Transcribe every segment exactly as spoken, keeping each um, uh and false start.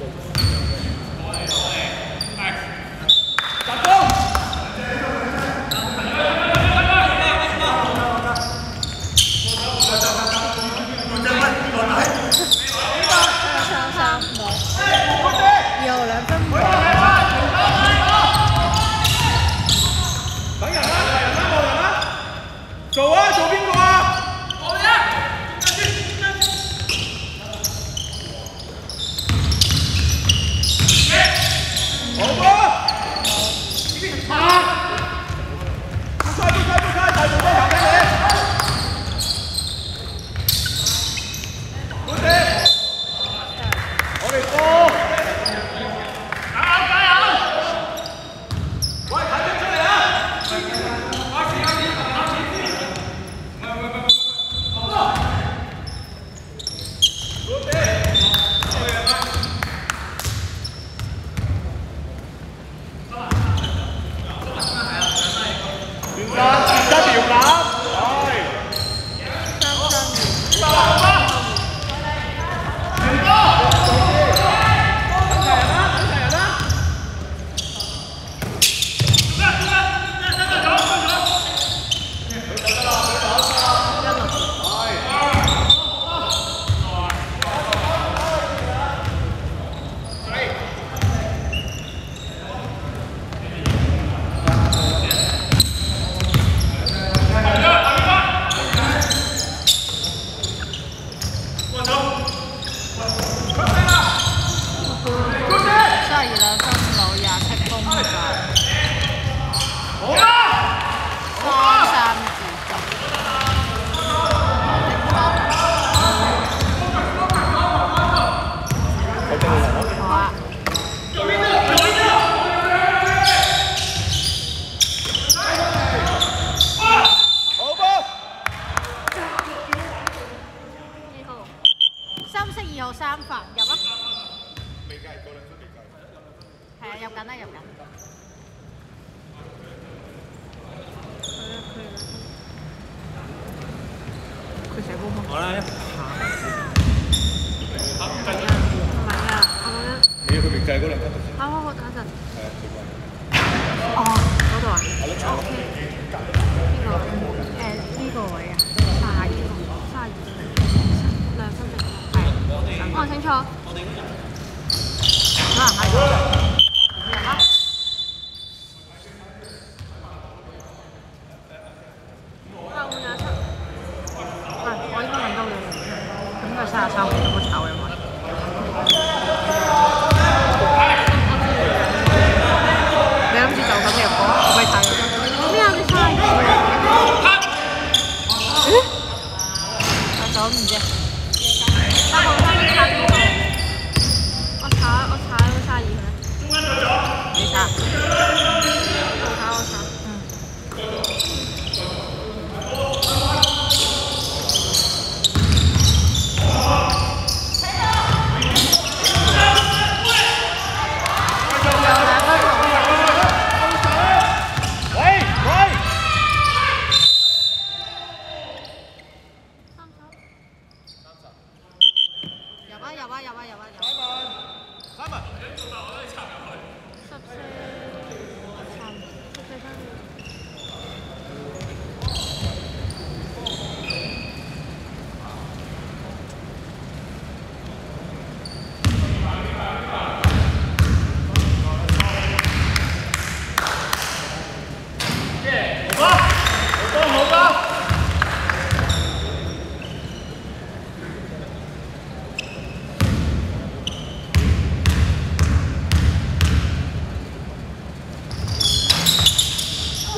好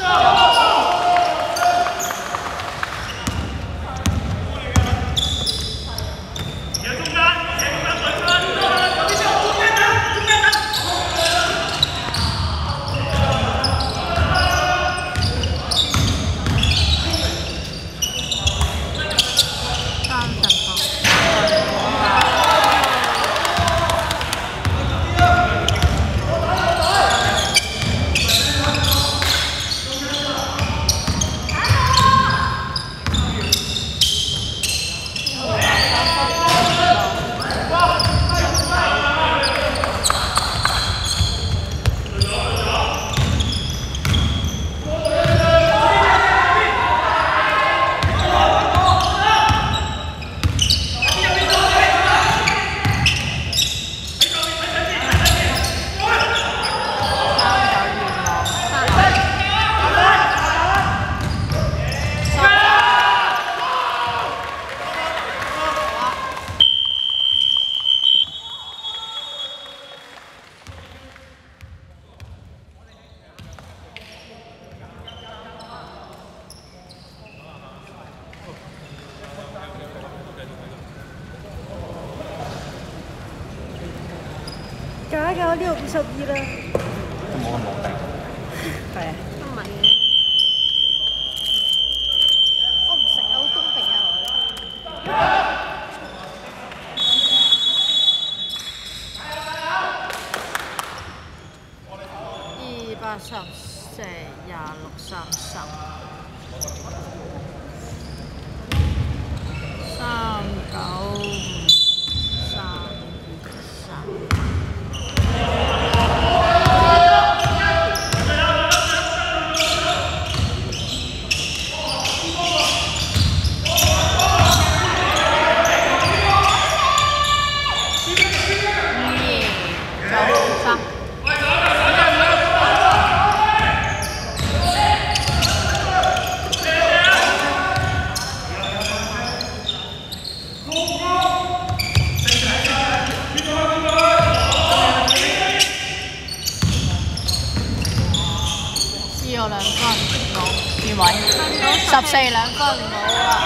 假㗎，呢度五十二啦。 都冇咁老定。 係啊。 都唔係嘅。我唔食啊，好公平啊我。二百十四廿六三十。三九五三二三。有兩分冇邊位？十四兩分冇啊！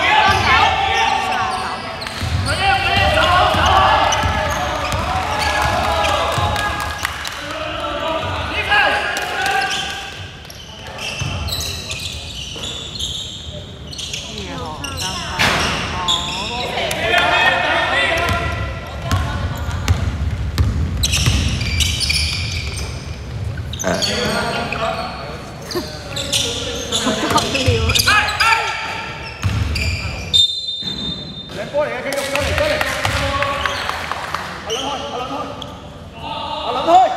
波嚟嘅，繼續上嚟上嚟。阿諗開，阿諗開，阿諗開。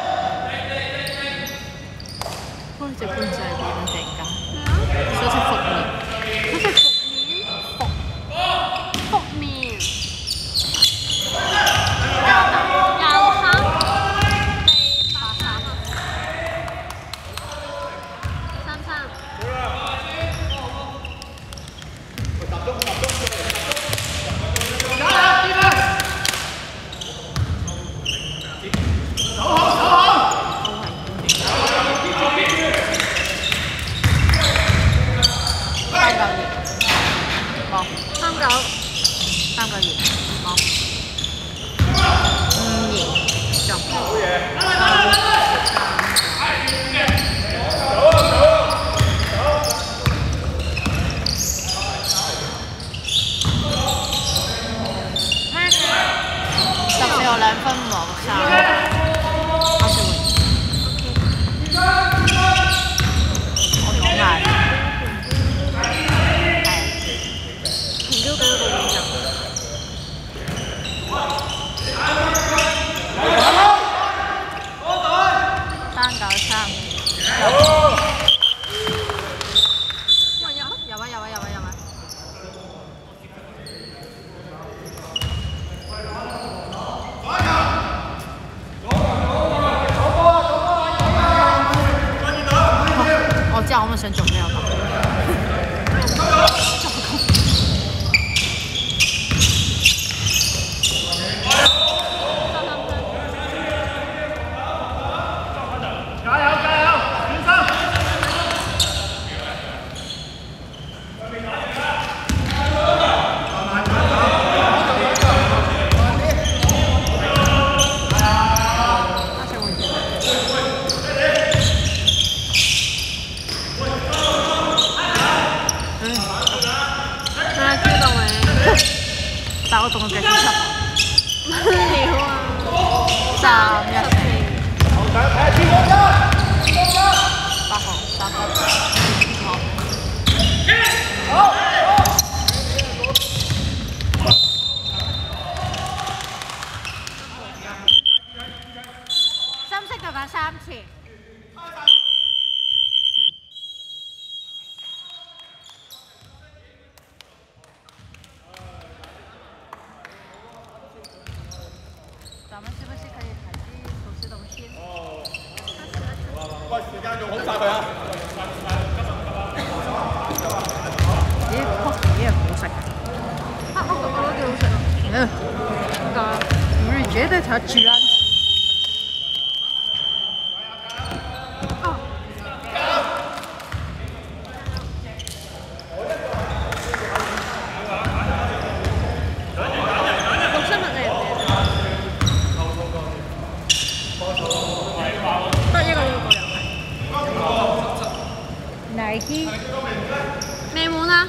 嗰隻半仔係點樣定㗎？想食伏面。想食伏面？伏伏面。廿廿三四八三啊！三三。 集中集中。 三九三個月，冇五年中。好嘢！十四號兩分冇三。我講下。三九三。哇！有啊有啊有啊有啊有啊！我知我咪想做咩啊？但我仲係繼續出。乜料啊！三一四。八號三分。好。深色對白三次。咱們是不是可以ถ่าย啲好吃東西？哦。喂，時間用好晒佢啊！咦，曲奇啲人唔好食。黑黑我覺得幾好食啊。嗯。點解？你覺得它居然？哦。六七物嚟嘅。 知未滿啊？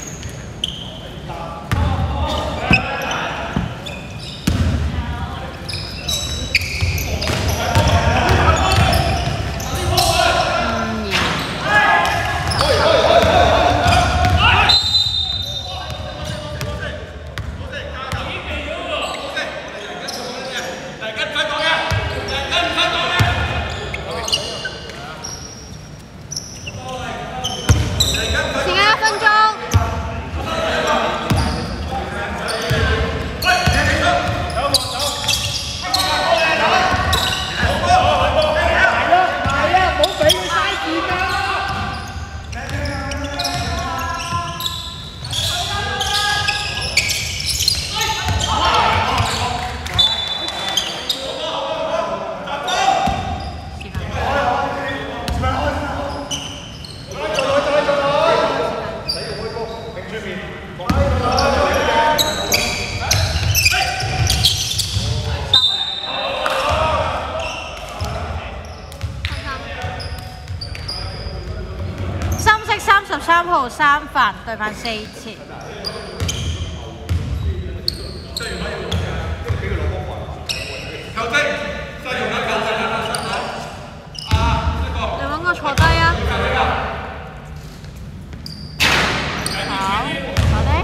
十三號三犯對犯四次。你揾個坐低啊！好，坐低。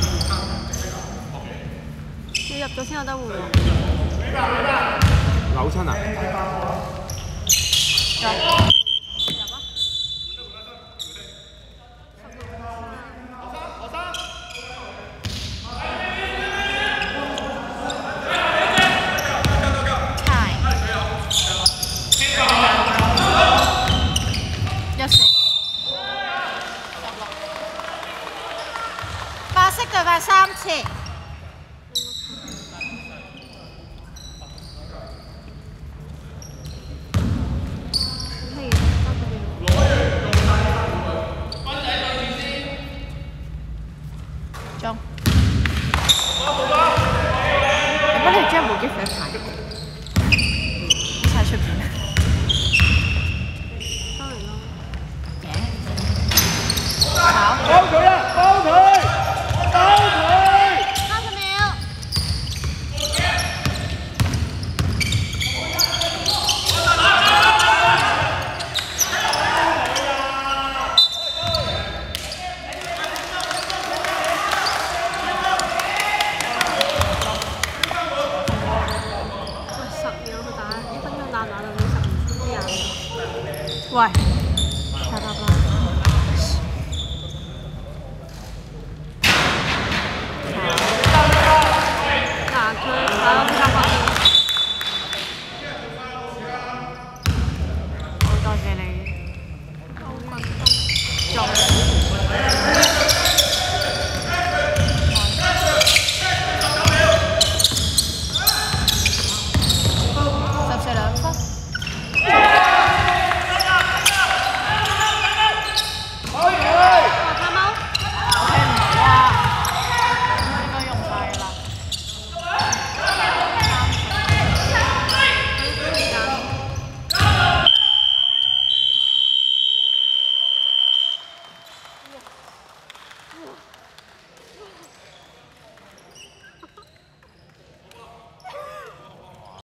要入咗先有得換喎。 扭親啊！ 入。白色對犯三次。中。你幫你將部機放一排，喺出邊。好。 包佢啊！包佢！包佢！ 三十秒。十秒佢打，一分鐘打唔打到十廿？喂。